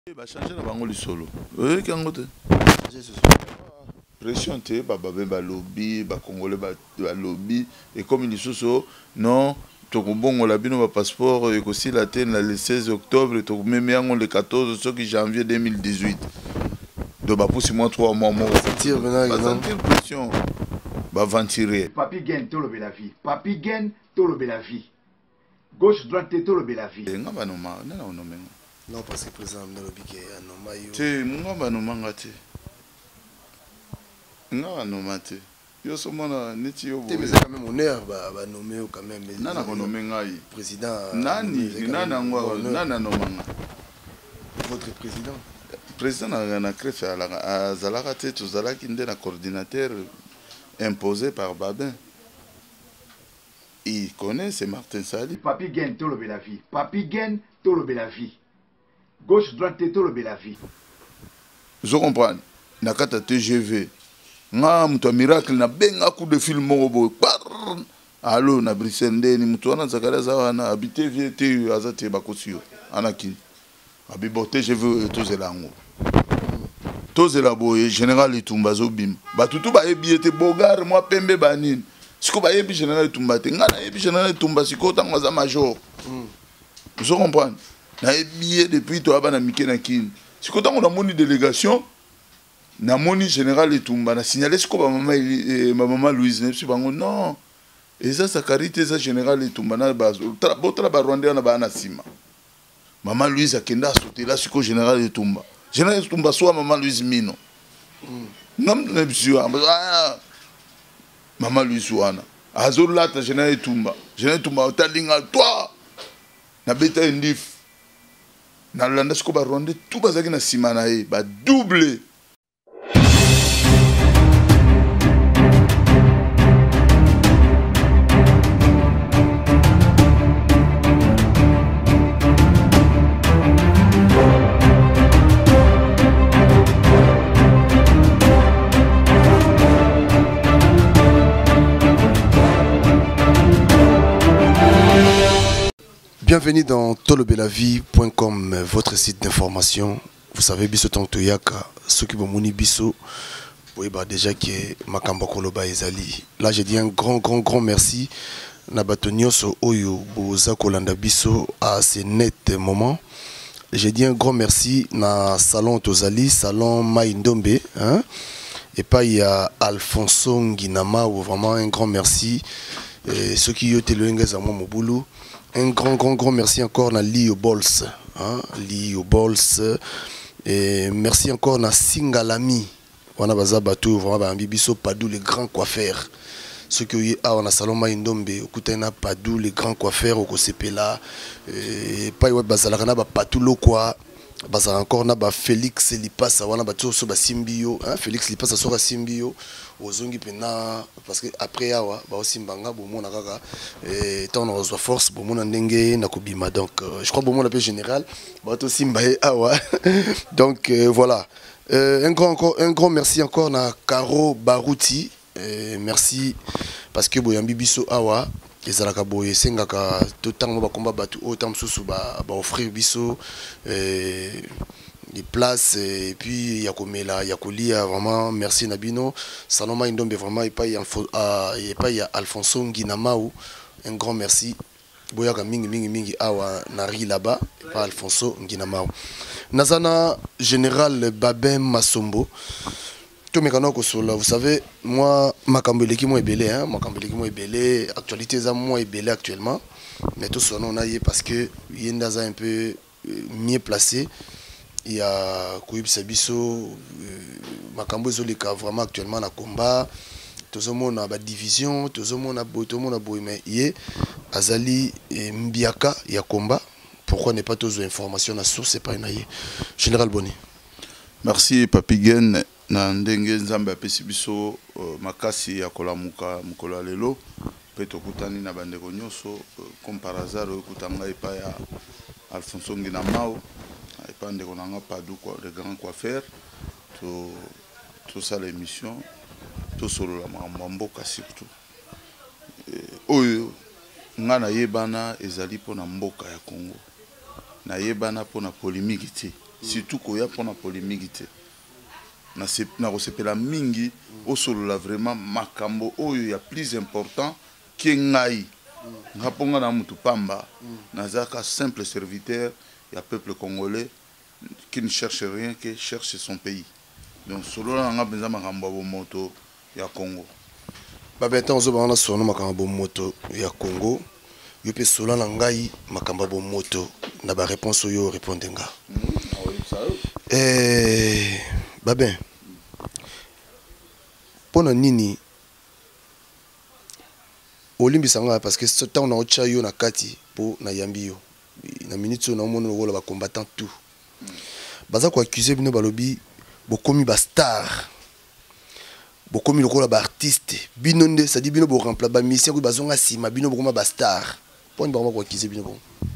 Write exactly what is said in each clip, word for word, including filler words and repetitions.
Ba changer na bango lisolo. Eh kango te. Pression te ba ba ba lobby ba congolais ba lobby et comme ils sont non tokobongo la bino ba passeport et aussi la ten le seize octobre et to même yango le quatorze janvier deux mille dix-huit. Donc ba pousse moi trois mois moi sentir maintenant sentir pression ba ventirer. Papi gagne tout le la vie. Papi gagne tout le la vie. Gauche droite tout le la vie. Ngaba no ma na no menga. Non, parce que le président de l'Obike a nommé. Tu ngaba no manga te. Ngaba no mate. Yo somona neti yo. Tu mais quand même honneur ba ba nommé quand même. Nana ko nommé ngai. Président. Nani nana ngwa nana no manga. Votre président. Président na na crèche à Zalaka te to Zalaki ndé na coordinateur imposé par Babin. Il connaît, c'est Martin Sali. Papi gagne tout le la vie. Papi gagne tout le la vie. Gauche, droite, tout le la vie. Je comprends. Nakata T G V. Nga muto miracle na benga coup de film mobo. Allo na Brisende ni muto wana zakala za na habité viete azate bakosio. Anaki. Abibo T G V to zelango. To zelabo général Itumba zobim. Ba tutu ba ebiete bogar moi pembe banine. Siko ba ebi général Itumba te ngana ebi général Itumba siko tango za major. Je comprends. Na ebié depuis toi na mike na kin. Si quand on a moni délégation na moni général Itumba na signalé ce que ma maman ma maman Louise ne suis pas non. Et ça sa carité ça général Itumba na base. Botra ba Rwanda na ba na sima. Maman Louise a kenda sauter là ce que général Itumba. Général Itumba soit maman Louise Mino. Ngam na bisio ah maman Louise wana. Azol là ta général Itumba. Général Itumba talinga toi. Na beta indif. Na landa siko ba ronde tout bazaki na simana e ba double. Bienvenue dans tolobelavie point com, votre site d'information. Vous savez, biso tontoyaka, ceux qui vont mouni biso, oui, bah déjà que Makamba Koloba ezali. Là, j'ai dit un grand, grand, grand merci. Nabatonioso Oyo, Boza Kolanda biso à ces nets moments. J'ai dit un grand merci na salon Tozali, salon Maïndombe, hein. Et pas il y a Alfonso Nginama, ou vraiment un grand merci. Et ceux qui ont été le Ngazamo Moboulou. Un grand, grand, grand merci encore à Lio Bols. Hein? Lio Bols. Et merci encore à Singalami. On a bazar bateau, vraiment, un bibiso Padou, les grands coiffeurs. Ceux qui ont un salon Maïndombe, au Koutena Padou, les grands coiffeurs, au Kosepela. Et pas y bazar, Patou Lokwa. Bazar encore, na Félix Lipasa, on a bateau sur Simbio. Félix Lipasa sur Simbio. Ozongi pena parce que après awa ba aussi mbanga bomo na kaka et tant on reçoit force bomo na ndenge na kobima donc euh, je crois bomo la paix général ba aussi mbaye awa donc euh, voilà euh, un grand encore un grand merci encore na Caro Barouti euh, merci parce que boyambi biso awa ezalaka boye sengaka tout temps ba combat batu autant susu ba ba offrir biso euh, les places et puis Yakomela, Yakolia, vraiment merci Nabino. Salon Maïndombe, vraiment, il n'y a pas Alfonso Nginamau, un grand merci. Boyaka mingi mingi mingi awa nari là-bas, pas Alfonso Nginamau. Nazana général Babin Masombo. Tout mes canaux vous savez, moi, ma cambeleki moi est belé, hein, ma cambeleki moi est belé, actualité ça moi est belé actuellement, mais tout son nom est parce que Yendaza un peu mieux placé. Il y a Kouib Sabiso, Makambo Zolika vraiment actuellement na combat. Tout le monde a division, tout le monde a beau, tout le monde a beau, mais il y a Azali et Mbiaka, il y a combat. Pourquoi n'est pas tous les informations à source, c'est pas une aïe. Général Boni. Merci Papi Gen, na ndenge nzambe apesi biso makasi ya kolamuka mukolo lelo. Peto kutani na bandeko nyonso comme par hasard kutanga epa ya Alfonso Nginamau. Et pas de qu'on pas de grands coiffeurs, tout tout ça l'émission, tout sur la mamboka surtout. Oyo, nga na yebana ezali pour na mboka ya Congo. Na yebana pour na polémique. surtout koya pour la polémique. Na kosepela mingi au solo la vraiment makambo oyo ya plus important que ngai. Ngaponga na mutu pamba nazaka simple serviteur ya peuple congolais qui ne cherche rien que cherche son pays. Donc solo la nga benza makambo bo moto ya Congo. Ba beta ozo ba na sono makambo bo moto ya Congo. Yo pe solo na ngai makambo bo moto na ba réponse yo répondre nga. Eh ba ben. Pona nini olimbisa nga parce que ce temps on a ocha yo na kati po na yambi yo. Na minute on a mono lokola ba combattant tout. Baza ko accuser bino balobi bokomi ba star. Bokomi lokola ba artiste. Bino nde ça dit bino bo remplacer ba mission ko bazonga sima bino bokoma ba star. Pona ba ko accuser bino bon.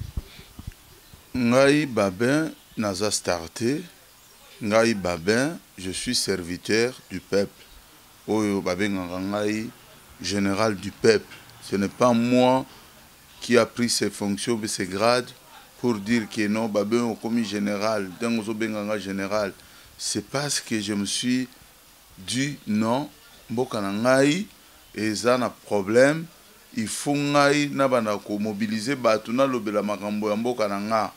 Ngai Babin naza starté. Ngai Babin, je suis serviteur du peuple. Oyo Babin ngai général du peuple. Ce n'est pas moi qui a pris ses fonctions et ses grades pour dire que non, Babin est commis général, dans général. C'est parce que je me suis dit non, Mbokanangai, et ça a un problème. Il faut ngai nabana ko mobiliser batuna lobela makambo ya Mbokananga.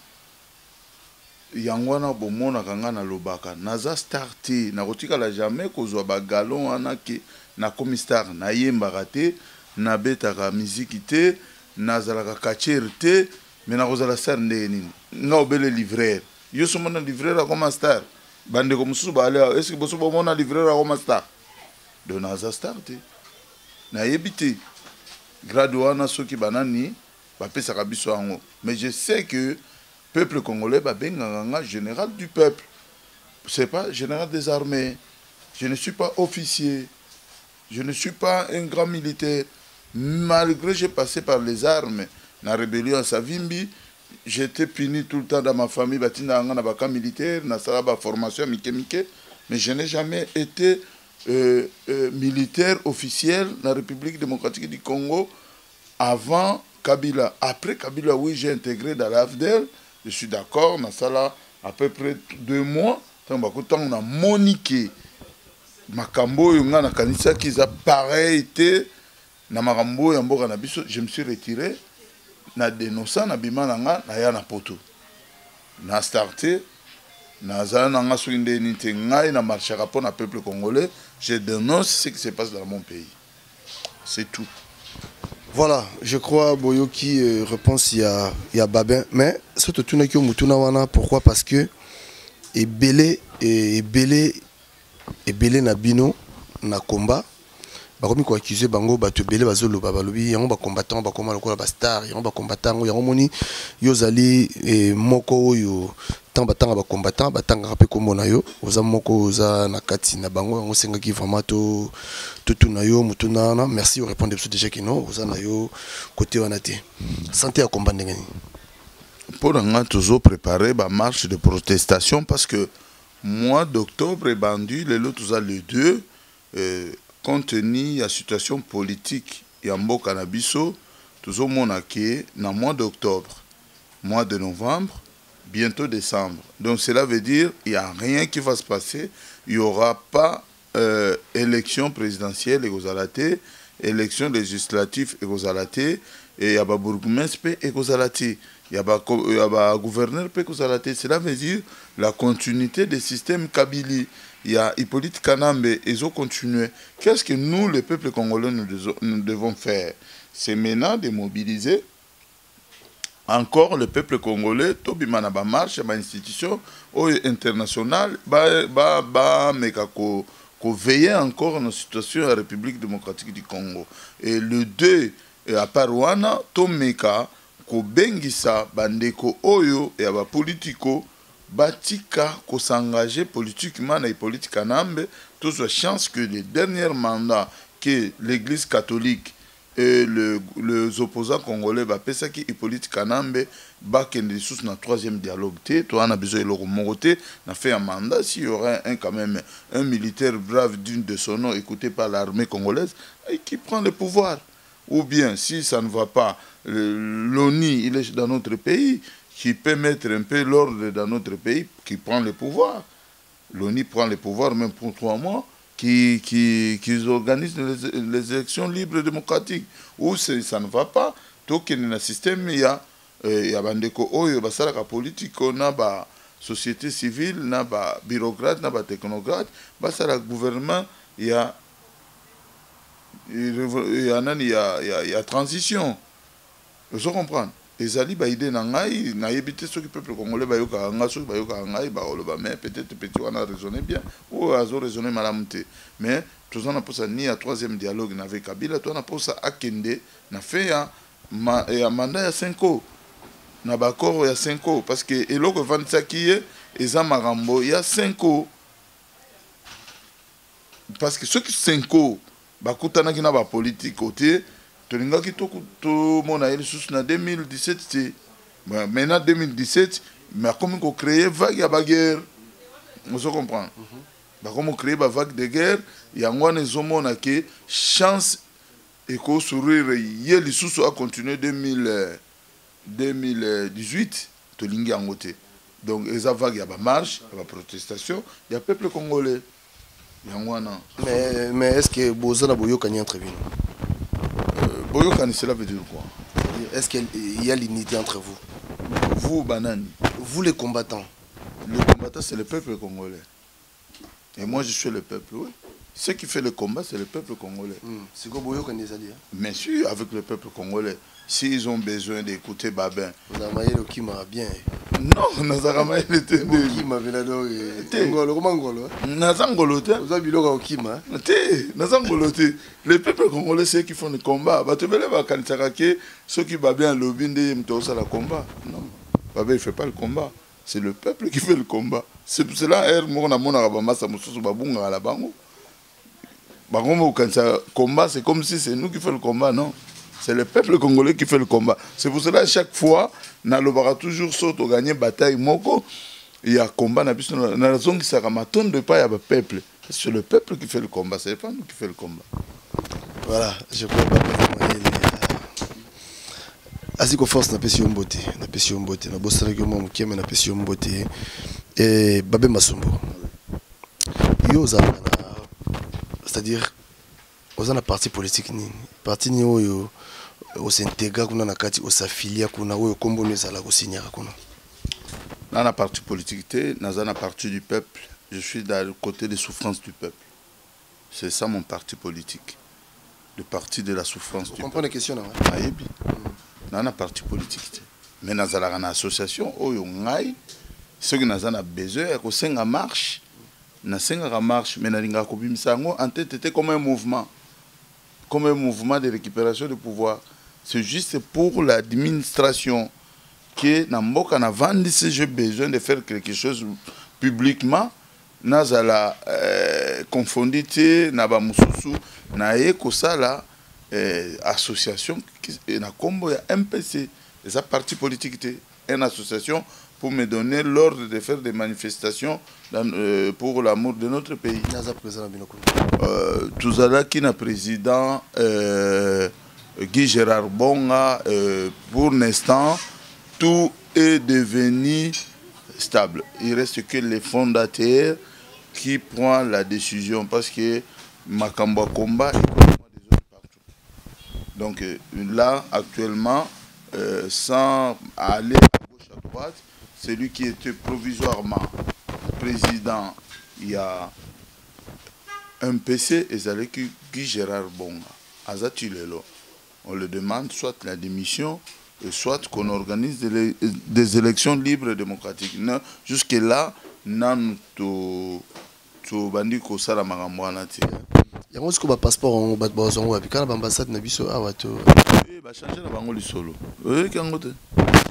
Yangwana bomona kanga na lobaka. Naza starté, na kotika la jamais kozwa ba galon wana ke na komistar na yemba raté. Na betaka musique te nazalaka kacher te mais na kozala star ndeni nga obele livreur yo somona livreur comme star bande comme sous bale est-ce que boso bomona livreur comme star de naza star te na yebite grade wana soki banani ba pesaka biso ango mais je sais que peuple congolais ba benganga général du peuple, c'est pas général des armées. Je ne suis pas officier, je ne suis pas un grand militaire. Malgré j'ai passé par les armes, la rébellion à Savimbi, j'étais puni tout le temps dans ma famille, batina na baka militaire, na sala ba formation mike mike, mais je n'ai jamais été euh, euh, militaire officiel dans la République démocratique du Congo avant Kabila. Après Kabila, oui, j'ai intégré dans l'A F D L, je suis d'accord, na sala à peu près deux mois, tant on a moniqué makambo yonga na kanisa qui a pareil été na makambo ya mboka na biso. Je me suis retiré na dénonçant na bima nanga na ya na poto na starté na za nanga swinde ni te ngai na marché rapport na peuple congolais. Je dénonce ce qui se passe dans mon pays, c'est tout. Voilà, je crois Boyoki euh, réponse il y a il y a Babin, mais surtout tout n'aki mutuna wana. Pourquoi? Parce que et belé et belé et belé na bino na combat bakomi ko accuser bango bato belé bazolo babalobi yango ba combattant ba koma lokola ba star yango ba combattant yango moni yozali e moko oyo tant batanga ba combattant batanga pe komona yo oza moko oza na kati na bango yango senga ki vraiment to tout na yo mutuna na. Merci, vous répondez déjà que non oza na yo côté wana te santé à combat ndengani pour nga toujours préparer ba marche de protestation parce que mois d'octobre est bandu les autres a les deux euh, compte tenu de la situation politique et en mboka na biso toujours monake na mois d'octobre, mois de novembre, bientôt décembre. Donc cela veut dire il y a rien qui va se passer, il y aura pas euh, élection présidentielle et gozalate, élection législative et gozalate, et il y a ba bourgmestre et gozalate, il y a ba gouverneur et gozalate. Cela veut dire la continuité des systèmes Kabili. Il y a Hippolyte Kanambe et ils ont continué. Qu'est-ce que nous, le peuple congolais, nous, nous devons faire? C'est maintenant de mobiliser encore le peuple congolais, Tobimana ba marche, ba institution internationale, ba ba ba meka ko ko veiller encore nos situations à la République démocratique du Congo. Et le deux à Parouana, Tomeka ko bengisa bandeko oyo et ba politico batika ko s'engager politiquement et politique Kanambe, tout ce chance que les derniers mandats que l'église catholique et le, les opposants congolais va penser que Hippolyte Kanambe va qu'il sous na troisième dialogue té toi on a besoin de le remonter n'a fait un mandat s'il y aurait un quand même un militaire brave d'une de son nom écouté par l'armée congolaise et qui prend le pouvoir, ou bien si ça ne va pas l'O N U il est dans notre pays qui peut mettre un peu l'ordre dans notre pays, qui prend le pouvoir. L'ONU prend le pouvoir même pour trois mois, qui, qui, qui organise les, les élections libres et démocratiques. Où ça ne va pas, tout qu'il y a un système, il y a il y a des politique, il y a la société civile, il y a des bureaucrates, il y a des technocrates, il y a le gouvernement, il y a il y a il y a il y a transition. Vous comprenez? Les alliés, ils ont dit que ceux qui peuple congolais, ils ont mais peut-être petit on a raisonné bien ou ils ont raisonné mal. Mais tout ça n'a pas ni à troisième dialogue avec Kabila, tout n'a pas ça à Kende, n'a fait un mandat à cinq ans, n'a pas encore il y a cinq ans parce que et l'autre vingt-cinq qui est ils ont marambo il y a cinq ans parce que ceux qui cinq ans, bah coutana qui n'a pas politique côté. Tolinga qui tout mon aïe sous na deux mille dix-sept c'est maintenant deux mille dix-sept mais comme on crée vague à baguerre vous comprenez bah comme on crée ba vague de guerre il y a un zomo na que chance et qu'au sourire hier les sous a continué deux mille dix-huit Tolinga en côté donc les vagues il y a ba marche il y a ba protestation il y a peuple congolais il y a un mais mais est-ce que Bozana Boyo Kanye entre vous? Boyokani, cela veut dire quoi? Est-ce qu'il y a l'unité entre vous? Vous, Banani. Vous, les combattants. Le combattant, c'est le peuple congolais. Et moi, je suis le peuple, oui. Ce qui fait le combat, c'est le peuple congolais. Mm. C'est quoi Boyokani les alliés? Bien sûr, avec le peuple congolais. S'ils ont besoin d'écouter Babin. Vous avez le Kima bien. Non, nous avons été le Kima Venado et Ngolo. Comment Ngolo? Nous avons Ngoloté. Vous avez le Kima. Nous avons Ngoloté. Les peuples congolais, c'est qui font le combat. Bah, tu veux les vacances, ceux qui va bien lobby, ils font le combat. Non, Babin, il ne fait pas le combat. C'est le peuple qui fait le combat. C'est pour cela, combat, c'est comme si c'est nous qui faisons le combat, non? C'est le peuple congolais qui fait le combat. C'est pour cela, à chaque fois, Nalobara toujours saute au gagner bataille. Moko, il y a combat, na la zone qui sera maton de pas, il y a le peuple. C'est le peuple qui fait le combat, c'est pas nous qui fait le combat. Voilà, je crois pas que Aziko force n'a pas si on beauté, n'a pas si on beauté, n'a pas si on beauté, n'a pas si on beauté. Et Babé Masumbo. Yo, c'est-à-dire, on a un parti politique, parti ni yo. On s'intègre kuna nakati on s'affilie kuna oyo kombo nezala ko signera kuna dans la partie politique dans la partie du peuple je suis dans le côté des souffrances du peuple c'est ça mon parti politique le parti de la souffrance. Vous du comprenez la question là ayebi dans la partie politique mais dans la association oyo ngai ceux qui n'ont besoin ko senga marche na senga marche mais na linga ko bimisa ngo en tête était comme un mouvement comme un mouvement de récupération de pouvoir. C'est juste pour l'administration que Namboka n'a vendu si j'ai besoin de faire quelque chose publiquement. Nazala confondité, naba mususu, na eko sala association na combo ya M P C, c'est parti politique, une association pour me donner l'ordre de faire des manifestations dans, euh, pour l'amour de notre pays. Euh, tout à l'heure, qui est président euh, Guy Gérard Bonga, euh, pour l'instant, tout est devenu stable. Il reste que les fondateurs qui prennent la décision parce que Makamba Komba est des autres partout. Donc là, actuellement, euh, sans aller à gauche à droite, celui qui était provisoirement président il y a un P C et c'est Guy Gérard Bonga. Azatilelo. On le demande soit la démission, soit qu'on organise des, des élections libres et démocratiques. Jusque-là, nous avons bandi ko sala makambo wana ti. Ya ngo siko ba passeport on bat ba zongo abi kana ba ambassade na biso awa to. Eh ba changer na bango lisolo. Eh kango te.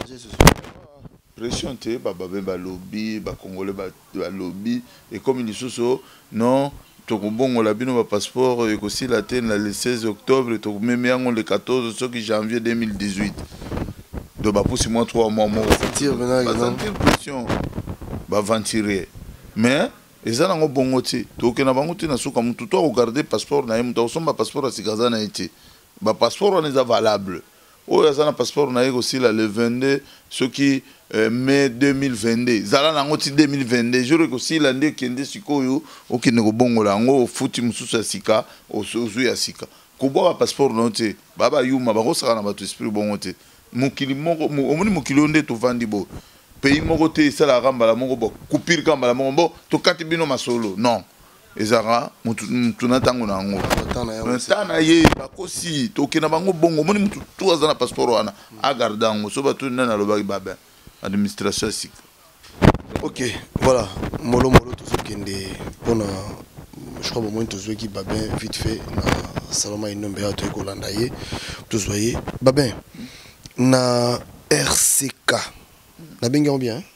Pression te ba ba ba lobby ba congolais ba lobby et comme ils sont non to bongo la bino ba passeport et aussi la ten le seize octobre to même yango le quatorze janvier deux mille dix-huit. Do ba pousse moi trois mois moi sentir maintenant pression ba ventirer mais ils ont un bon outil. Donc, on a un outil na souka mutu to regarder passeport na yemu to somba passeport a sikaza na été. Ba passeport on est valable. oyo aza na passeport na ye kosila le vingt-deux soki euh, mai deux mille vingt-deux zala nango ti deux mille vingt-deux jour ekosila nde okende sikoyo okende kobongola yango ofuti mosusu ya sika ozwi ya sika kobwa bapasseport na yo te babayuma bakosaka na bato esprit bongo te mokili moko omoni mokili oyo nde tovandi bo pays moko te esalaka mbala moko bo kupiri ka mbala moko bo tokati bino masolo non ezaka mutu na ntango na yango ntan na ye bakosi tokenda bango bongo omoni mutu tu aza na passeport wana agarde yango so bato nani alobaki babe administration ya sika. Ok, voilà molo molo tozokende mpona je crois bomoni tozwaki babin vite fait na saloma inombe ya toyei kolanda ye tozwa ye babin na R C K nabengi yango bien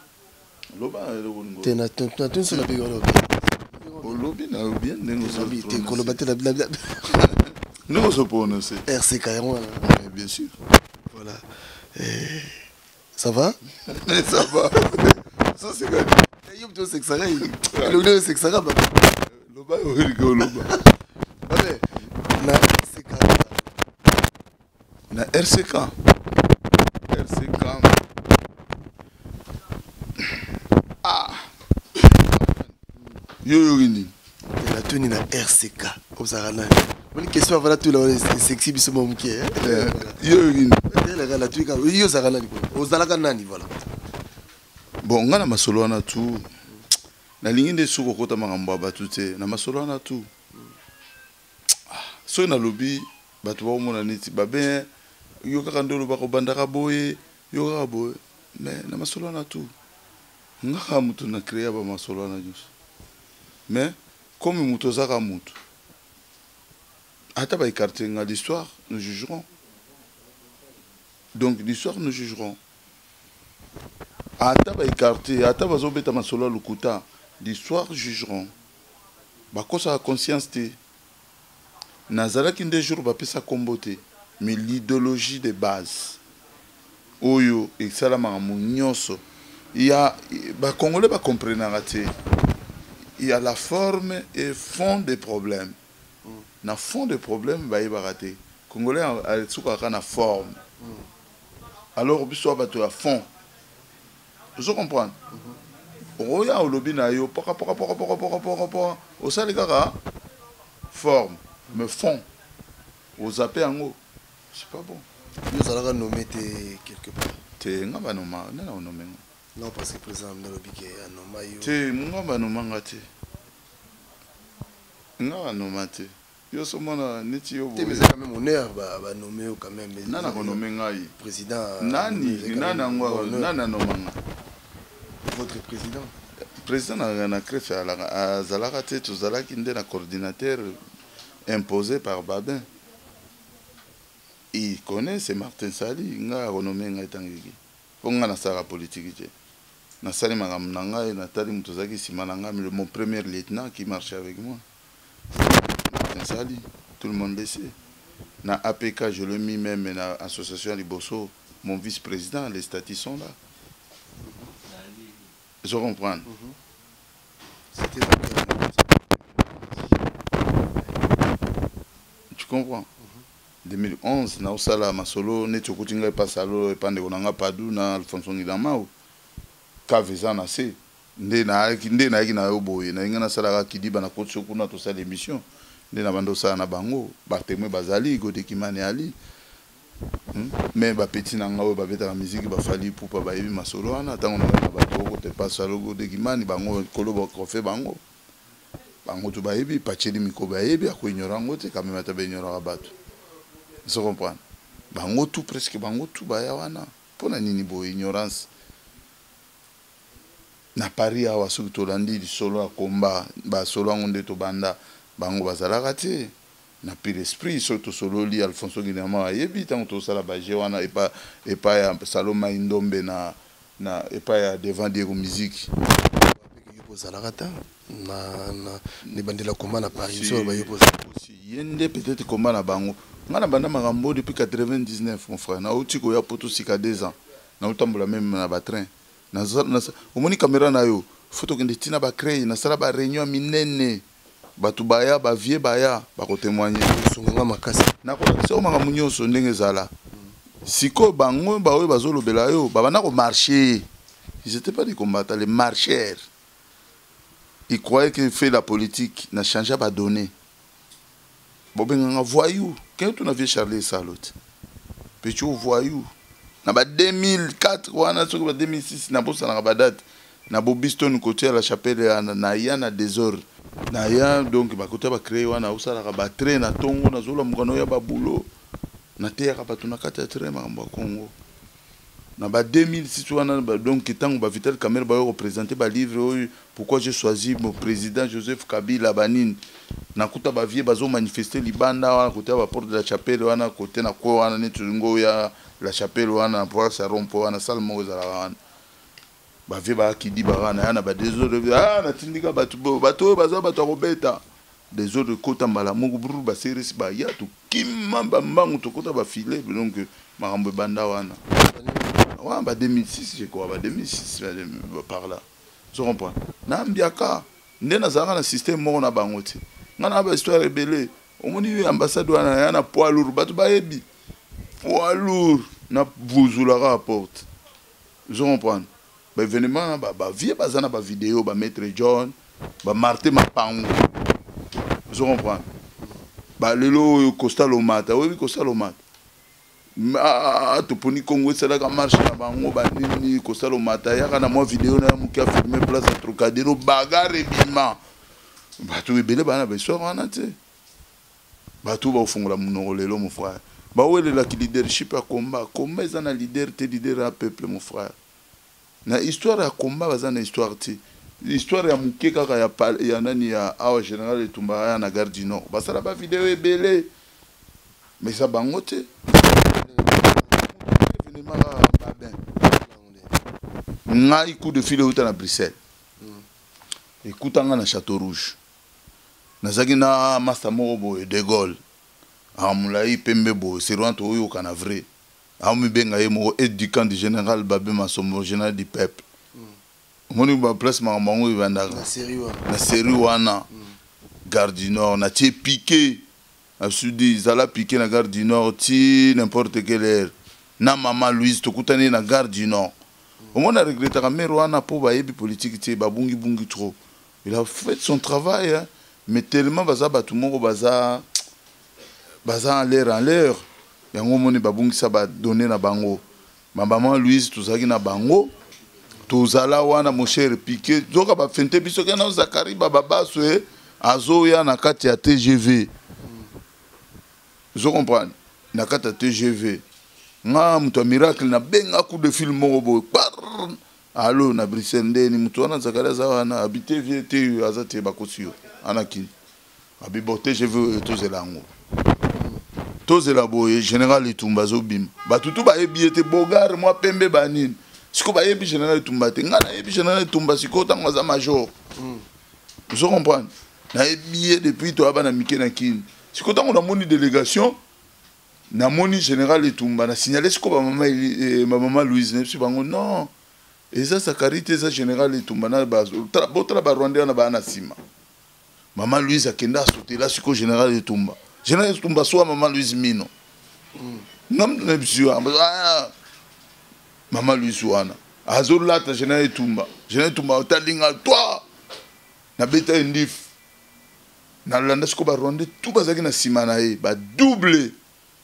te na tuni so nabengi yango olobi na bien ndenge ozobi te koloba te ndenge ozoprononce R C K yango wana bien sûr voilà ça va ça va ça c'est quoi yo mto seksaka le le seksaka ba loba yo loba babe na R C K na R C K R C K ah yo yo gini la tuni na R C K obsara na bonne question avant tout là sexy biso mo mkie yo yo gini la la tuni ka yo zara na ko ozalaka nani voilà bon ngana masolo wana tu nalingi nde suko kota makambo batu te na masolo wana tu so na lobi batu ba omona neti babe yo kaka ndolo ba ko bandaka boye yo kaka boye mais na masolo wana tu ngaka mutu na créer ba masolo wana juste mais comme mutu zaka mutu ata ba écarter nga l'histoire nous jugerons donc l'histoire nous jugerons ata ba écarter ata bazobeta masolo lukuta l'histoire jugeront bakosa conscience te nazalaki nde jour bapesa kombo te mais l'idéologie de base oyo esalamaka mo nyonso ya bacongolais bacomprendaka te il y a la forme et fond des problèmes na fond des problèmes bayebaka te congolais asukaka na forme alors biso bato ya fond ozo comprendre oya olobi na yo poka poka poka poka poka poka poka osali kaka forme mais fond ozape yango c'est pas bon yo zalaka nommé te quelque part te nga banoma nana onome nga non parce que président mnalobi ke anoma yo te nga banoma nga te nga banoma te yo somona neti yo te mais quand même honneur ba ba nommé yo quand même nana konome ngai président nani nana ngo nana nomanga votre président président na na cref azalaka te tozalaki nde na coordinateur imposé par Babin. Il connaît, c'est Martin Sali. Il a renommé un étangiki. Pour nga na sala politique. Na sali magam nanga et Nathalie Mutozaki Simananga, mon premier lieutenant qui marchait avec moi. Martin Sali, tout le monde le sait. Na A P K, je l'ai mis même na association Liboso, mon vice-président, les statuts sont là. Je comprends. C'était tu comprends? deux mille onze na osala masolo neti okutinga epasalo epandeko nanga padu na Alfonso Ngidamao kaveza na se nde nayaki nde nayaki na yo boye na inga nasalaka kidiba na koti so kuna tosala émission nde na bando osala na bango batemwe bazali Godekimani ali mais bapeti na nga oyo babetaka miziki bafali pupa bayebi masolo wana ntango na na bato okote pasalo Godekimani bango kolo bakofe bango bango tu bayebi pacheli miko bayebi akoignora yango te quand même ata baignoraka bato se comprendre bango tout presque bango tout baya wana pona nini bo ignorance na Paris awa soki tolandi lisolo ya komba basolo yango nde tobanda bango bazalaka te na pire esprit soki tosololi Alfonso Ngidamao ayebi ntango tosala baje wana epa epa ya Saloma Indombe na na epa ya devant Diego musique ozalaka ta na na ne bandela komba na Paris so ba yopoza aussi yende peut-être komba na bango ngana banda makambo depuis quatre-vingt-dix-neuf mon frère na uti ko ya poto sika deux ans na utambola même na ba train na omoni caméra na yo photo kende tina ba créer na sala ba réunion minene batu baya ba vie baya ba ko témoigner sunga makasi na ko se o makambo nyonso ndenge zala siko bango ba oyo bazolobela yo babana ko marcher. Ils n'étaient pas des combattants, les marcheurs. Ils croyaient que fait la politique n'a changé pas donné. Bon ben on voyou, quand on avait Charlie Salot. Petit voyou. Na ba deux mille quatre wana soko ba deux mille six na bossa na ba date. Na Bobiston côté à la chapelle na ya na désordre. Na ya donc ba côté ba créer wana usala ka ba train na tongo na zola mukano ya ba boulot. Na terre ba tuna kata train ma mba Congo. Na ba deux mille six wana donc tant ba Vital Kamerhe ba représenter ba livre pourquoi j'ai choisi mon président Joseph Kabila Banine. Na kuta ba vie bazo manifester libanda wana côté ba porte de la chapelle wana côté na ko wana netungo ya la chapelle wana pour ça rompo wana salmo za wana. Ba vie ba ki di ba wana yana ba désolé ah na tindika batu bato baza bato robeta des autres kota mbala mungu buru ba series ba ya to kimamba mbangu to kota ba filer donc marambo banda wana wa ba deux mille six je crois ba deux mille six par là tu comprends na mbiaka ndena zanga na système mo na bangoti ngana ba histoire rebelle omoni ambassade wana yana poids lourd batu ba yebi poids lourd na buzula rapport je comprends ba événement ba ba vie bazana ba vidéo ba maître John ba Martin Mapango je comprends ba lelo Costa Lomata oui Costa Lomata ma to poni Congo c'est là ka marche na bango ba nini Costa Lomata ya kana mo vidéo na mukia filmer place à Trocadéro bagarre bima ba to ebele bana ba so wana te ba to ba fungola munoko lelo mon frère ba wele la leadership à combat combat za na leader te leader à peuple mon frère na histoire ya combat baza na histoire te histoire ya muke kaka ya ya nani ya awa général Etumba ya na Gare du Nord basala ba vidéo ebele mais ça bango te ngai coup de fil uta na Bruxelles ekutanga na Château Rouge nazaki na master moko de Gaulle amulai pembe bo serwanto oyo kana vrai amu benga ye mo éducant du général Babé Masombo général du peuple moni ba place ma mango ibandaka na série wana na série wana Gare du Nord na tie piqué a sudi zala piqué na Gare du Nord ti n'importe quelle heure na maman Louise tokutani na Gare du Nord on a regretté ka mère wana po ba yebi politique ti ba bungi bungi trop il a fait son travail hein, mais tellement baza batu moko baza baza en l'air en l'air yango moni babungi sa ba donner na bango ma maman Louise tozaki na bango tozala wana mon cher piqué zoka ba fente biso kana Zakari baba baswe azoya na kati ya T G V je comprends na kati ya T G V nga muto miracle na benga coup de film moko allo na Bruxelles ni muto wana Zakari za wana habité vie te azate bakosio anaki abibo T G V tozelango tozela boye général Etumba zobim batutu ba yebiete bogar moi pembe banine siko ba yebi général Etumba te ngana yebi général Etumba siko tango za major je comprends na yebié depuis to abana mikena kin siko tango na moni délégation na moni général Etumba na signaler siko ba mama ma maman Louise ne bango non et ça sa carité ça général Etumba na ba botra ba Rwanda na ba na sima maman Louise akenda sauter là siko général Etumba général Etumba soit maman Louise Mino non ne bisou maman Louise wana azor là ta général Etumba général Etumba talinga toi na beta ndif na landa siko ba Rwanda tout bazaki na sima na ye ba double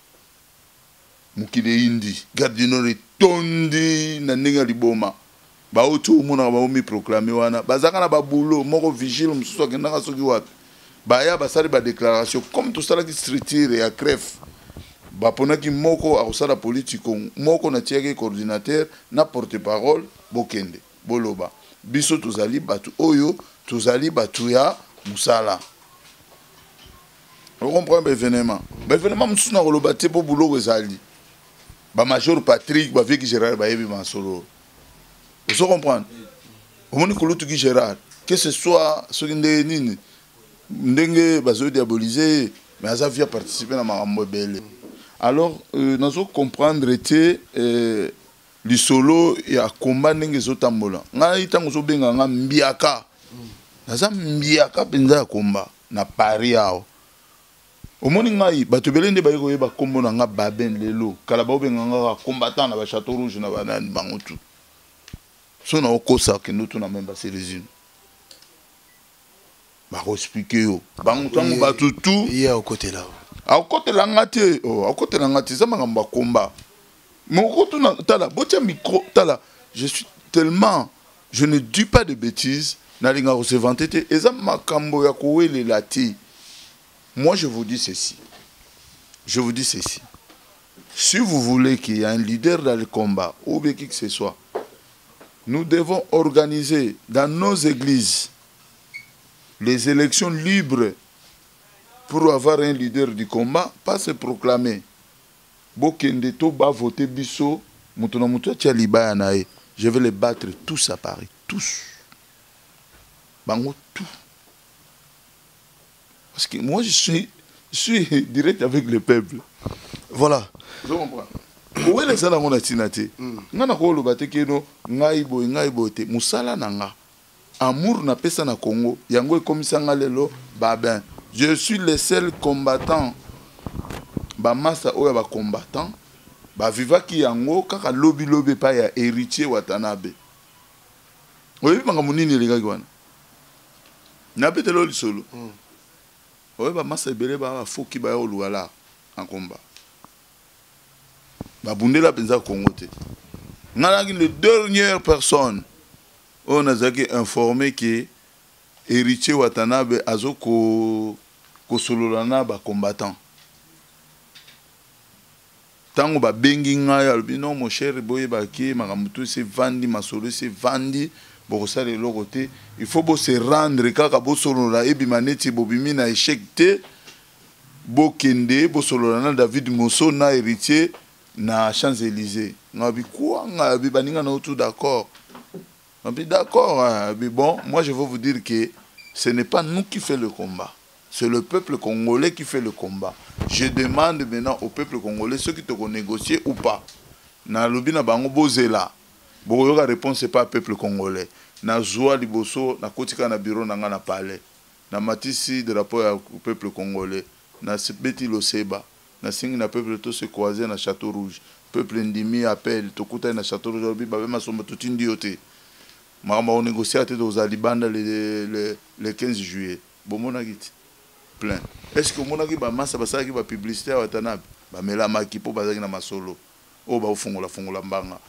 mukile indi Gare du Nord tondi na ninga liboma ba oto mona ba omi proclamer wana bazaka na ba boulot moko vigile mususu akendaka soki wapi baya basali ba déclaration comme tout ça la structure ya cref ba ponaki moko akosala politiko moko na tiaki coordinateur na porte-parole bokende boloba biso tozali batu oyo tozali batu ya musala on comprend ba événement ba événement mususu na koloba te po boulot ezali ba major Patrick ba veki Gérard ba yebi masolo vous comprenez au moins que qui Gérard que ce soit ce qui est nini ndenge bazo diaboliser mais ça vient participer à ma mobile alors euh, nous comprendre était euh, le solo et à combat ndenge zotambola nga itango zo benga nga mbiaka naza mbiaka penza combat na Paris ao omoni ngai bato ebele nde baye koyeba kombo na nga Baben lelo kala baobenganga combattant na ba Château Rouge na banani bango tu so na okosa ke ndoto na même baselezino bakoexplike yo bango ntango bato tu ye akotela akotela nga te akotela nga te eza makambo bakomba moko tuna tala botia micro tala je suis tellement je ne dis pas de bêtises nalinga ko se vanter te eza makambo ya kowelela te. Moi, je vous dis ceci. Je vous dis ceci. Si vous voulez qu'il y ait un leader dans le combat, ou bien qui que ce soit, nous devons organiser dans nos églises les élections libres pour avoir un leader du combat, pas se proclamer. Bokende to ba voter biso, mutuna mutu tia libaya nae. Je vais les battre tous à Paris, tous. Bango tout. Parce que moi, je suis, je suis direct avec le peuple. Voilà. Vous comprenez? Où est le salaire qu'on a tinaté? N'a pas le bâti que nous, n'aïbo, n'aïbo, te, musala nanga. Amour n'a pas ça na Congo. Yango comme ça ngalelo, babin. Je suis le seul combattant. Ba massa oya ba combattant. Ba viva ki yango kaka lobby lobby pa ya héritier Watanabe. Oui, manga munini les gars gwana. N'a pas de l'eau solo. Oui, bah, massa ebele ba fo ki ba yo luala en combat. Ba bundela penza Congo te. Ngana ki les dernières personnes on a informé que héritier Watanabe azoko ko sololana ba combattant. Tango ba bengi nga albi non mon cher boye ba ki makamutu se vandi masolo se vandi. Bon, ça, les côté, il faut se rendre kaka bo solo la ebimaneti bobimi na échec te bo kende bo solo na David Mosso na héritier na Champs-Élysées. Ngabi quoi ngabi baninga na tout d'accord. Ngabi d'accord, mais bon, moi je veux vous dire que ce n'est pas nous qui fait le combat. C'est le peuple congolais qui fait le combat. Je demande maintenant au peuple congolais ceux qui te vont négocier ou pas. Na lobi na bango bozela. Bon, la réponse c'est pas le peuple congolais. Na zoa liboso na kotika na bureau na nga na palais. Na matisi de rapport au peuple congolais. Na beti lo seba. Na singi na peuple to se croiser na Château Rouge. Peuple ndimi appelle to kuta na Château Rouge bi ba ma somba tutindi yote. Mama on négocier te aux Alibanda le le le quinze juillet. Bon mona giti. Plein. Est-ce que mona ki ba massa ba sa ki ba publicité à Watanabe? Ba mela makipo ba zaki na masolo. Oh bah au fond la fond la mbanga.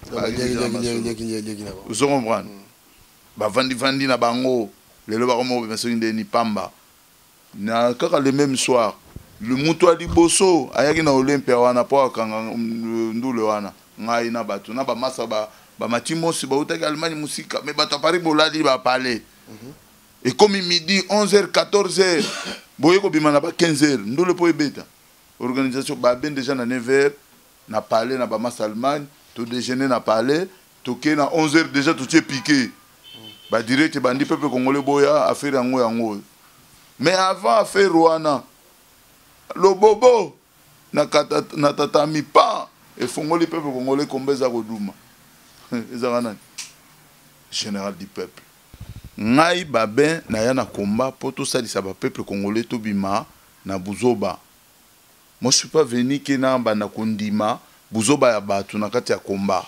Vous comprenez? Bah vandi vandi na bango. Les lois comme on veut ni pamba. Na kaka le même soir. Le mutu ali boso ayaki na Olympia wana po kanga ndule wana. Ngai na batu na ba masa ba ba matimosi ba utaki Allemagne musika mais batu Paris boladi ba parler. Et comme midi onze heures quatorze heures. Boye ko bima na ba quinze heures. Ndule po ebeta. Organisation ba ben déjà na neuf heures. Na parlé na ba mas Allemagne, tout déjeuner na parlé, tout que na onze heures déjà tout est piqué. Ba direct bandi peuple congolais boya affaire yango yango. Mais avant affaire Rwanda, le bobo na kata na tatami pas et fongoli peuple congolais kombeza koduma. Ezarana. Général du peuple. Ngai babin na ya na combat pour tout ça ça ba peuple congolais to bima na buzoba. Moi, je ne suis pas venu que na bana kondima buzoba ya batu na kati ya combat.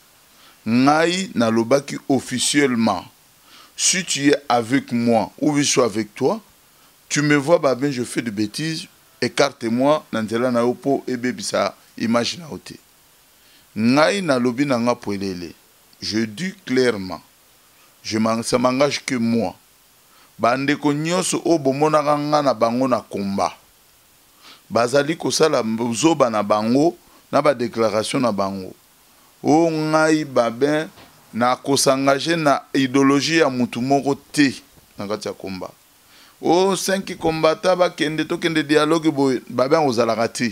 Ngai na lobaki officiellement. Si tu es avec moi ou je suis avec toi, tu me vois bah ben je fais de bêtises, écarte-moi nantela na opo ebebisa image na ote. Ngai na lobi na nga poelele. Je dis clairement. Je ça m'engage que moi. Bande ko nyonso o bomona nga na bango na combat. Bazali kosala zoba na bango na ba déclaration na bango o ngai babin na kosangaje na idéologie ya mutu moko te na kati ya combat o cinq combattants ba kende to kende dialogue boy babin ozalaka te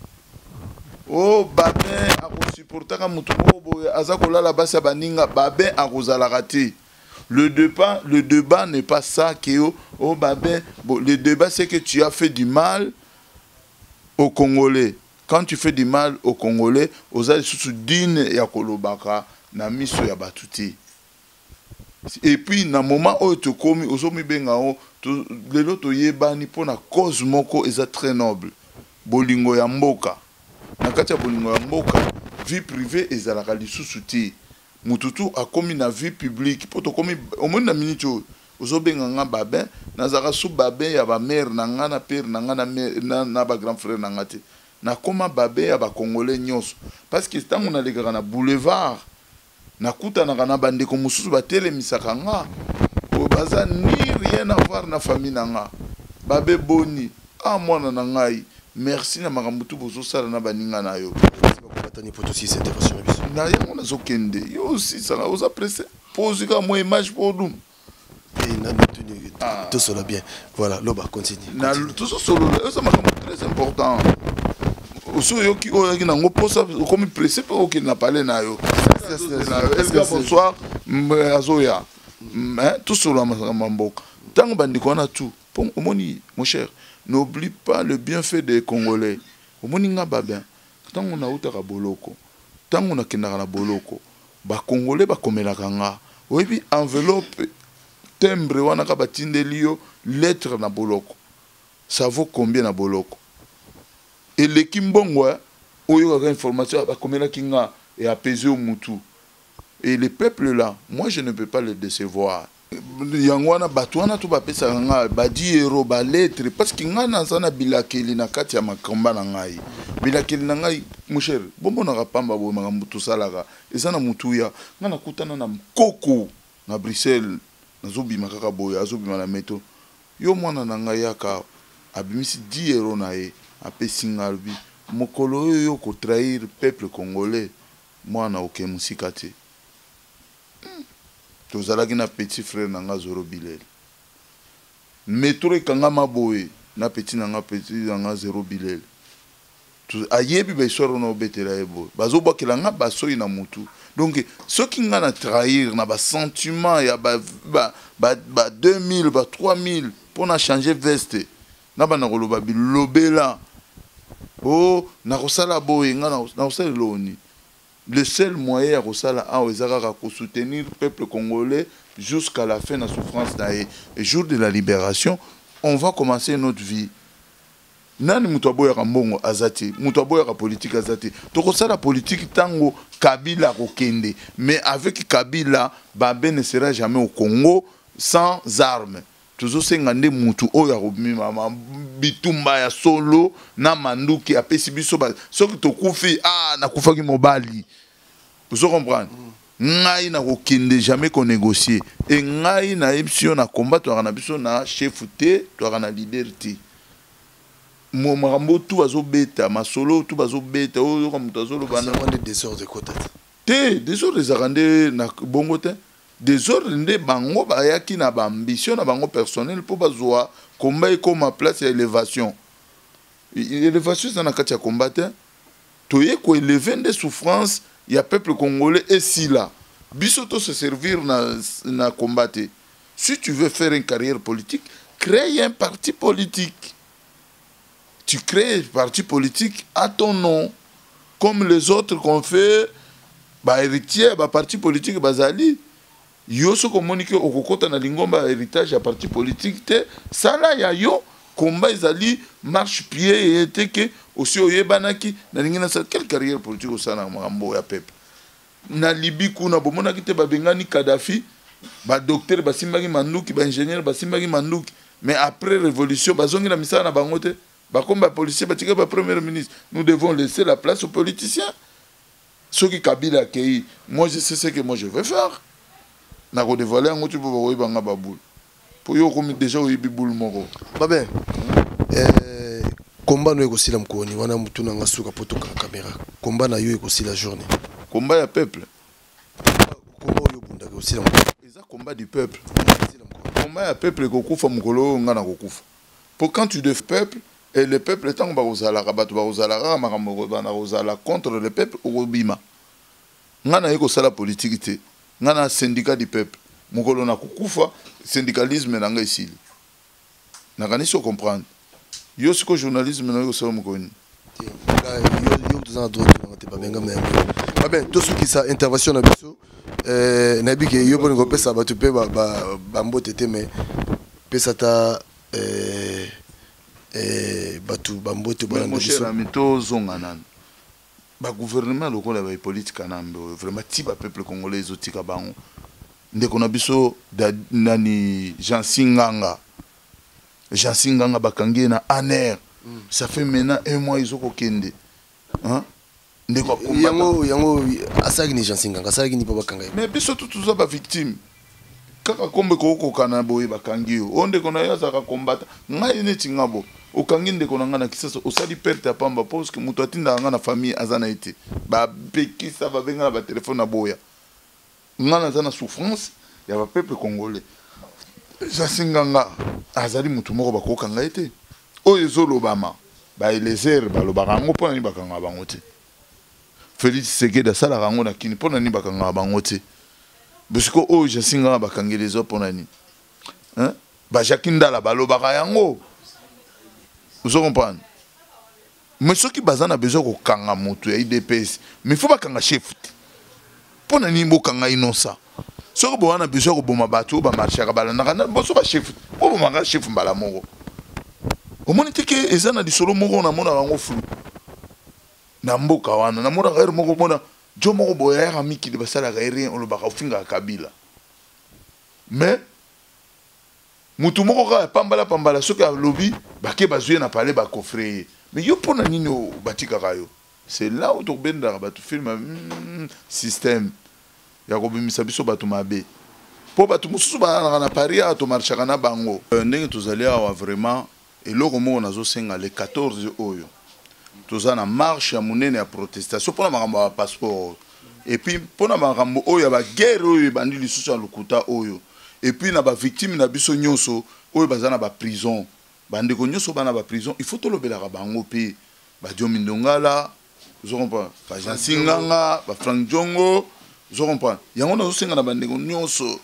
o babin akosupportaka mutu moko boy aza kolala basi ya baninga babin akozalaka te. Le débat le débat n'est pas ça que oh babin bon, le débat c'est que tu as fait du mal aux Congolais. Quand tu fais du mal aux Congolais, aux alliés sous dîne ya kolobaka na miso ya batuti. Et puis na moment où tu komi ozomi benga o le loto yeba ni pona cause moko eza très noble. bolingo ya mboka na kati ya bolingo ya mboka vie privée ezalaka lisusu te mututu akomi na vie publique po tokomi omoni na minute oyo ozobenga nga babin nazalaka su babin ya bamare na nga na pere na nga na, na, na bagrand frère na nga te nakoma babin ya bakongolais nyonso parce que ntango nalekaka na boulevard nakutanaka na bandeko mosusu batelemisaka nga baza ni rien à voir na famille na nga babe boni ah mwana na ngai merci na makambo tu bozosala na baninga na yo na yango nazokende yo aussi sala oza pressé pose ka mo image pour nous tout cela bien voilà loba continue na tout solo ça makambo très important oso yo ki o ki na ngo posa comme pressé pour que na parler na yo est-ce que bonsoir azoya mais tout solo makambo tango bandiko na tout pour omoni mon cher n'oublie pas le bienfait des Congolais omoni nga babin tango na utaka boloko tango na kendaka na boloko ba Congolais ba komelaka nga oyebi enveloppe timbre wana ka batindeli yo lettre na boloko ça vaut combien na boloko et l'équipe mbongo oyo ka information ba komelaki nga et apaiser au mutu et les peuples là moi je ne peux pas les décevoir yango wana bato wana to bapesaka nga badi ero ba lettre parce que nga naza na bilakeli na kati ya makomba na ngai bilakeli na ngai mon cher bomonaka pamba boye makambo tosalaka eza na mutu ya nga nakutana na mkoko na Bruxelles nazobima kaka boye azobima na meto yo mwana na ngai yaka abimisi dix ero na ye apesi nga alobi mokolo oyo yo kotrahir peuple congolais mwana oke musika te tozalaki na petit frère nanga Zoro Bilel metro ekangama boye na petit nanga petit nanga Zoro Bilel ayebi ba histoire na obetela ebo bazobakela nga basoyi na mutu donc ceux qui nga na trahir na ba sentiment ya ba ba, ba, ba deux mille ba trois mille pour na changer veste na ba na koloba bilobela oh na kosala boye nga na kosala loni. Le seul moyen à Rosala a soutenir le peuple congolais jusqu'à la fin de la souffrance d'ailleurs. Le jour de la libération, on va commencer notre vie. Nani mutaboya kambongo azati, mutaboya ka politique azati. Toko la politique tango Kabila kokende, mais avec Kabila, Babé ne sera jamais au Congo sans armes. Toujours sengande mutu oya robimi mama bitumba ya solo na manduki apesi biso ba soki tokufi ah na kufaki mobali vous comprenez ngai na kokende jamais qu'on négocier et ngai na option na combattre na biso na chef te to na leader te mo marambo tu bazo beta masolo tu bazo beta o comme tazolo bana on est désordre côté te désordre zarande na bongo te désordre nde bango bayaki na ba ambition na bango personnel pour bazwa combat comme place ya élévation élévation ça na kati ya combattre toye ko élever des souffrances ya peuple congolais et si là biso to se servir na na combattre si tu veux faire une carrière politique crée un parti politique tu crées un parti politique à ton nom comme les autres qu'on fait ba héritier ba parti politique bazali yo so komonike okokota na lingomba héritage ya parti politique te sala ya yo combat ezali marche pied et que aussi oyebanaki na lingina sa quelle carrière politique osana mambo ya peuple na Libye kuna bomonaki te babengani Kadhafi ba docteur basimbaki manduki ba ingénieur basimbaki manduki mais après révolution bazongi na misala na bango te ba comme ba policier batika ba premier ministre nous devons laisser la place aux politiciens ceux qui Kabila kei moi je sais ce que moi je vais faire na ko dévoiler ngo tu peux ba oyibanga baboule pour yo comme déjà oyibi boule moko babé euh combat no ekosila mkoni wana mutu na ngasuka potoka caméra combat na yo ekosila journée combat ya peuple combat yo bunda ekosila mkoni eza combat du peuple combat ya peuple kokufa mukolo nga na kokufa pour quand tu de peuple et le peuple tant ba ozala ka bato ba ozala ka makambo ba na ozala contre le peuple obima nga na yeko sala politique te nga na syndicat du peuple mukolo na kokufa syndicalisme na nga isili na kanisi o comprendre yo siko journalisme na yo sala mukoni yo yo tuzana droit na te babenga mais ba ben to suki sa intervention na biso euh na bike yo bon ngopesa ba tupe ba ba mbote te mais pesa ta euh euh bato bambote Mais mon cher ami, tozonga nani. Ba gouvernement lokola ba politique nambe vraiment ti ba peuple congolais zotika bango. Ndeko na biso da nani Jean Singanga. Jean Singanga bakangi na aner. Ça fait maintenant un mois ils ont kokende. Hein? Ndeko komba. Yango yango asaki ni Jean Singanga, asaki ni papa kanga. Mais biso tout tout ça ba victime. Kaka kombe ko kokana boye bakangi yo. Onde kona yaza ka kombata. Ngai neti ngabo. Okangi ndeko na ngana kisasa osali perte ya pamba parce que mutu atinda ngana famille azana ite. Ba pekisa ba benga ba téléphone na boya. Ngana zana souffrance ya ba peuple congolais. Jasinganga azali mutu moko bakokanga ete. Oyo ezolobama ba elezer balobaka ngo pona ni bakanga bango te. Félix Tshisekedi sala rango na kini pona ni bakanga bango te. Busiko oyo Jasinganga bakangelezo pona ni. Hein? Ba Jakindala balobaka yango. Vous comprenez? Mais ceux qui basent na besoin ko kanga mutu ya I D P S, mais faut pas kanga chef. Pona ni mbo kanga inosa. Ceux qui boana besoin ko boma bato ba marcher ka bala na bo so ba chef. Bo boma chef mbala moko. Au moins te ke ezana di solo moko na mona rango flu. Na mboka wana na mona gaire moko mona jo moko boya ya miki de basala gaire on lo ba ka finga kabila. Mais mutu moko ka pambala pambala soki a lobby bake bazouye na parler ba coffrer mais yo pona nini batika kayo c'est là où to benda ba tu film mm, système ya ko bimisa biso batu mabe po batu mususu ba na Paris a to marcher kana bango ndenge tozali awa vraiment et loko moko nazo senga le quatorze oyo toza na marche ya munene ya protestation pona makambo ya passeport et puis pona makambo oyo ba guerre oyo bandi lisusu ya lukuta oyo. Et puis na ba victime na biso nyonso oyo bazana ba prison bandeko nyonso bana ba prison il faut to lobela bango pe ba Diomi Ndongala vous comprenez ba Jean Singanga ba Frank Jongo vous comprenez yango na zosenga na bandeko nyonso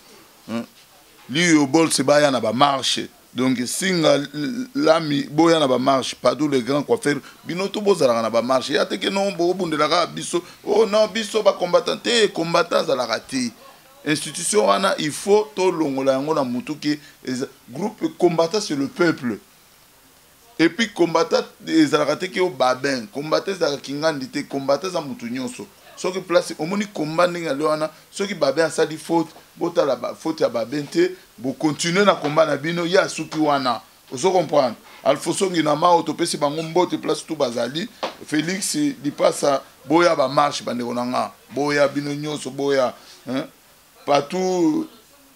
li yo bol se baya na ba marche donc singa lami boya na ba marche pas tous les grands coiffeurs binoto bozala na ba marche ya te ke non bo bundela ka biso oh non biso ba combattant te combattant za la raté. Institution wana il faut to longola yango na mutu ki groupe combattant c'est le peuple et puis combattant les alakate ki o babin combattant za kingandi te combattant za mutu nyonso soki place omoni combat ninga le wana soki babin asali faute bota la faute ya babin te bo continuer na combat na bino ya suki wana oso comprendre alfoso ngina ma autopesi bango mbote place tout bazali Félix di passa boya ba marche bande konanga boya bino nyonso boya hein partout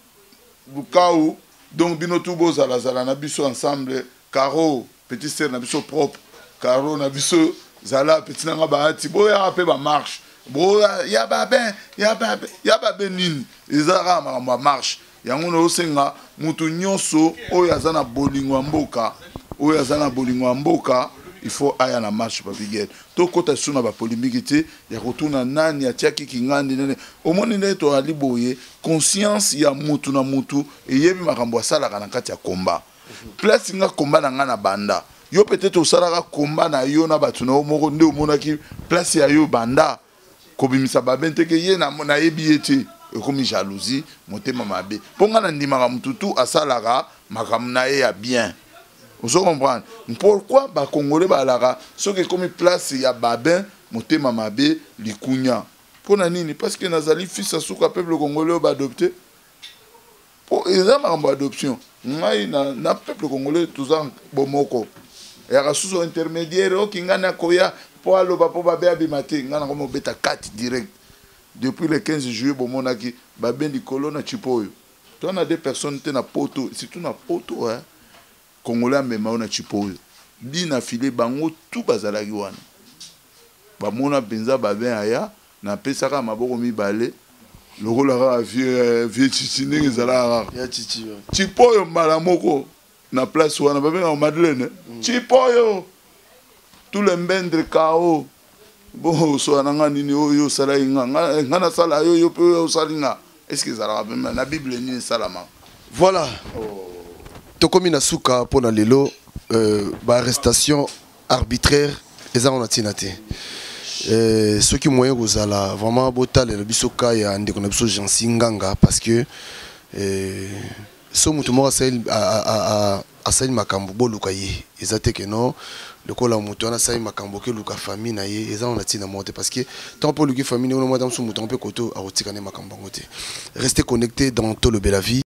Bukaou donc bino tout bozala zala na biso ensemble Caro petit sœur na biso propre Caro na biso zala petit nanga baati boya pe ba marche boya ya ba ben ya ba ya ba benin ezara ma marche yango no senga mutu nyonso oyo azana bolingo mboka oyo azana bolingo mboka il faut aya na marche papigel to kota suna ba polémique te ya retourna nani ya tiaki kingandi nene omoni ne to ali boye conscience ya mutu na mutu eyebi makambo asala kana kati ya komba place nga komba na nga na banda yo peut-être osala komba na yo na batu na moko nde omonaki place ya yo banda kobimisa babente ke ye na na yebi ete ekomi jalousie motema mabe ponga na ndimaka mutu tu asalaka makambo na ye ya bien. Vous comprenez pourquoi les Congolais balara ceux qui comme place ya babin motema mabe likunya pour nani parce que nazali fils asuka peuple congolais ba adopté pour ezama adoption ngai na na peuple congolais tous en bomoko ya sous intermédiaire o kingana koya pour aloba pour babe abimate ngana ko beta quatre direct depuis le quinze juillet bomonaki babe di colonna chipoyo toi na deux personnes te na poto surtout na poto hein Congolais même on a chipoyo bina filé bango tout bazalaki wana ba mona benza ba ben aya na pesaka maboko mibale lokola ka vieux vieux chichine ezala ya chichi chipoyo mbala moko na place wana ba ben Madeleine chipoyo tout le mbendre kao bo so ananga nini oyo sala inga ngana sala yo yo pe yo salinga est-ce que ça va na bible ni salama voilà. Oh. Tokomi na suka pona lelo euh, ba arrestation arbitraire eza on atina te euh ceux qui moyen kozala vraiment botal le bisoka ya ndeko na biso Jean Singanga parce que euh so mutu moko asali makambo boluka ye eza te ke non lokola mutu wana asali makambo ke luka famille na ye eza ona ntina moko te parce que tant mpo luki famille ono mwa mutu mpe koto akotika ne makambo yango te. Restez connectés dans Tolobela Vie.